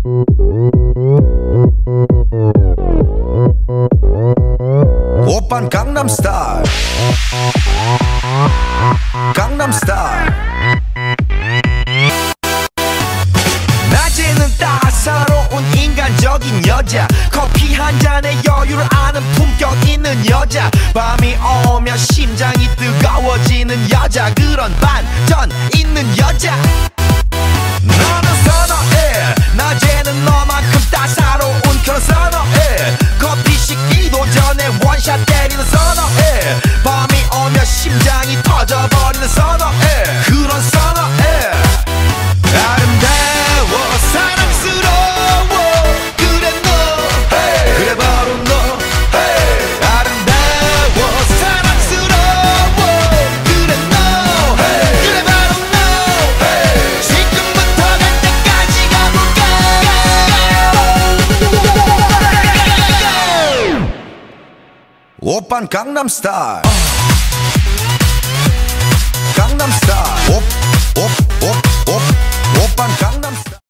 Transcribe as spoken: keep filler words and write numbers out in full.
오빤 강남스타일 강남스타일 낮에는 따사로운 인간적인 여자 커피 한 잔에 여유를 아는 품격 있는 여자 밤이 오면 심장이 뜨거워지는 여자 그런 반전 있는 여자 너는 선어해 낮에는 너만큼 따사로운 그런 선어해 커피 식기도 전에 원샷 때리는 선어해 밤이 오면 심장이 터져버리는 선어해 그런 선어해 아름다워 사랑스러워 그래 너 hey. 그래 바로 너 hey. 아름다워 사랑스러워 그래 너 hey. 그래 바로 너 hey. 지금부터 갈 때까지 가볼까 오빤 강남스타일 uh.